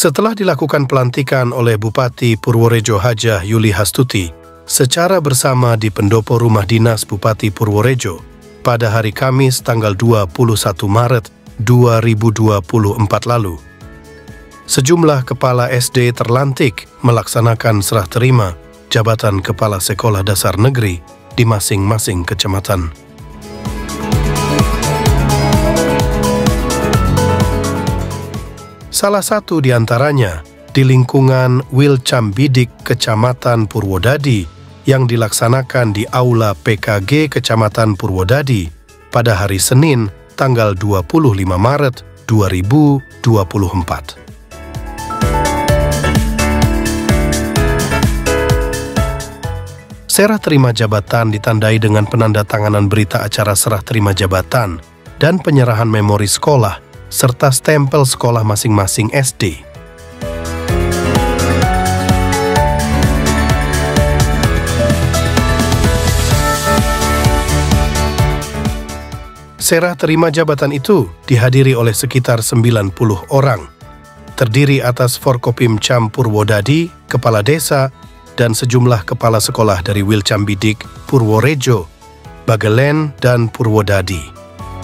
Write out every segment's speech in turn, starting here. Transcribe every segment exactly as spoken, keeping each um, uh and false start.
Setelah dilakukan pelantikan oleh Bupati Purworejo Hajah Yuli Hastuti secara bersama di pendopo rumah dinas Bupati Purworejo pada hari Kamis tanggal dua puluh satu Maret dua ribu dua puluh empat lalu, sejumlah kepala S D terlantik melaksanakan serah terima jabatan Kepala Sekolah Dasar Negeri di masing-masing kecamatan. Salah satu di antaranya di lingkungan Wilcambidik, Kecamatan Purwodadi, yang dilaksanakan di Aula P K G Kecamatan Purwodadi pada hari Senin tanggal dua puluh lima Maret dua ribu dua puluh empat. Serah terima jabatan ditandai dengan penandatanganan berita acara serah terima jabatan dan penyerahan memori sekolah serta stempel sekolah masing-masing S D. Serah terima jabatan itu dihadiri oleh sekitar sembilan puluh orang, terdiri atas Forkopimcam Purwodadi, Kepala Desa, dan sejumlah kepala sekolah dari Wilcambidik, Purworejo, Bagelen, dan Purwodadi.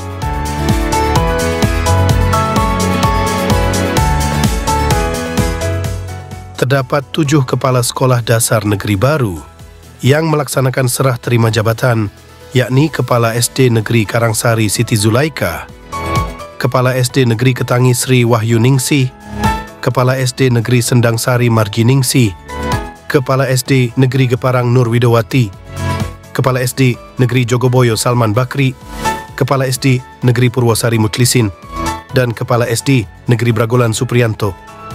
Terdapat tujuh kepala sekolah dasar negeri baru yang melaksanakan serah terima jabatan, yakni Kepala S D Negeri Karangsari Siti Zulaika, Kepala S D Negeri Ketangi Sri Wahyu Ningsih, Kepala S D Negeri Sendangsari Margi Ningsih, Kepala S D Negeri Geparang Nur Widowati, Kepala S D Negeri Jogoboyo Salman Bakri, Kepala S D Negeri Purwosari Mutlisin, dan Kepala S D Negeri Bragolan Supriyanto.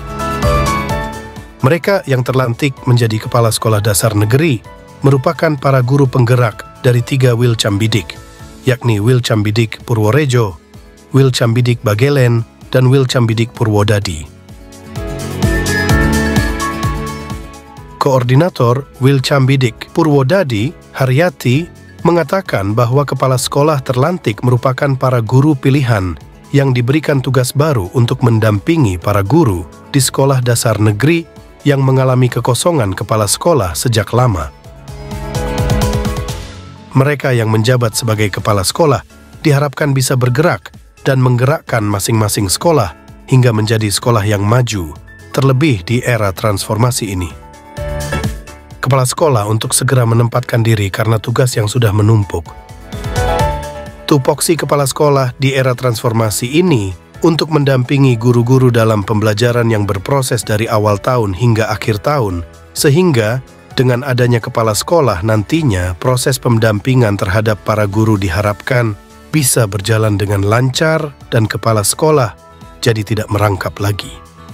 Mereka yang terlantik menjadi Kepala Sekolah Dasar Negeri merupakan para guru penggerak dari tiga Wilcambidik, yakni Wilcambidik Purworejo, Wilcambidik Bagelen, dan Wilcambidik Purwodadi. Koordinator Wilcambidik Purwodadi, Haryati, mengatakan bahwa kepala sekolah terlantik merupakan para guru pilihan yang diberikan tugas baru untuk mendampingi para guru di sekolah dasar negeri yang mengalami kekosongan kepala sekolah sejak lama. Mereka yang menjabat sebagai kepala sekolah diharapkan bisa bergerak dan menggerakkan masing-masing sekolah hingga menjadi sekolah yang maju, terlebih di era transformasi ini. Kepala sekolah untuk segera menempatkan diri karena tugas yang sudah menumpuk. Tupoksi kepala sekolah di era transformasi ini untuk mendampingi guru-guru dalam pembelajaran yang berproses dari awal tahun hingga akhir tahun, sehingga dengan adanya kepala sekolah nantinya proses pendampingan terhadap para guru diharapkan bisa berjalan dengan lancar dan kepala sekolah jadi tidak merangkap lagi.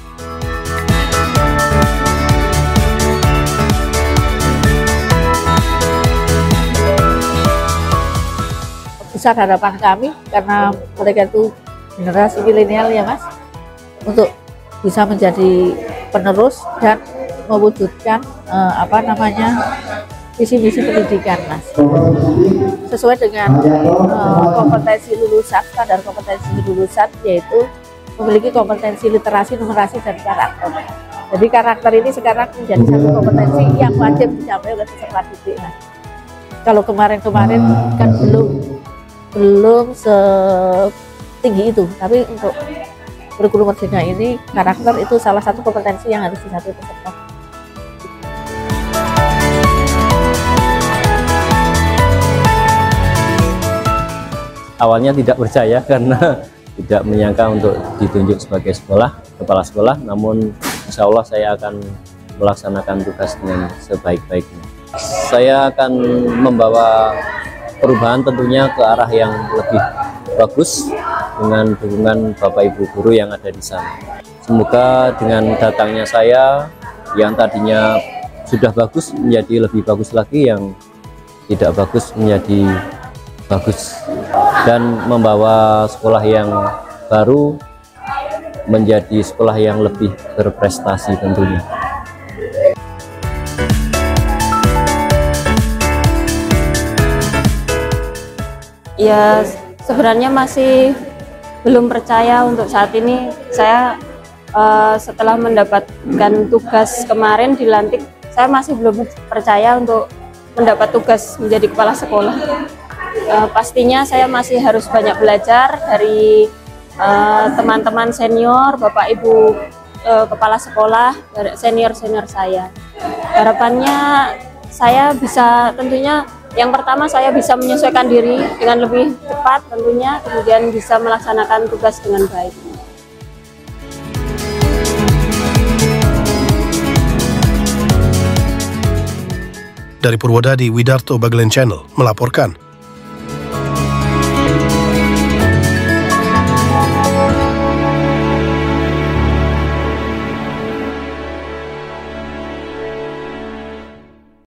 Besar harapan kami karena mereka itu generasi milenial ya Mas, untuk bisa menjadi penerus dan mewujudkan eh, apa namanya visi-misi pendidikan Mas, sesuai dengan eh, kompetensi lulusan, standar kompetensi lulusan, yaitu memiliki kompetensi literasi, numerasi, dan karakter. Jadi karakter ini sekarang menjadi satu kompetensi yang wajib dicapai oleh peserta didik Mas. Kalau kemarin-kemarin kan belum belum setinggi itu, tapi untuk kurikulum merdeka ini karakter itu salah satu kompetensi yang harus dicapai peserta. Awalnya tidak percaya karena tidak menyangka untuk ditunjuk sebagai sekolah, kepala sekolah, namun insya Allah saya akan melaksanakan tugas dengan sebaik-baiknya. Saya akan membawa perubahan tentunya ke arah yang lebih bagus dengan dukungan Bapak Ibu guru yang ada di sana. Semoga dengan datangnya saya yang tadinya sudah bagus menjadi lebih bagus lagi, yang tidak bagus menjadi bagus, dan membawa sekolah yang baru menjadi sekolah yang lebih berprestasi tentunya. Ya, sebenarnya masih belum percaya untuk saat ini. Saya uh, setelah mendapatkan tugas kemarin dilantik, saya masih belum percaya untuk mendapat tugas menjadi kepala sekolah. Uh, pastinya saya masih harus banyak belajar dari teman-teman uh, senior, Bapak Ibu uh, kepala sekolah, senior-senior saya. Harapannya saya bisa, tentunya yang pertama saya bisa menyesuaikan diri dengan lebih cepat tentunya, kemudian bisa melaksanakan tugas dengan baik. Dari Purwodadi, Widarto Bagelen Channel melaporkan.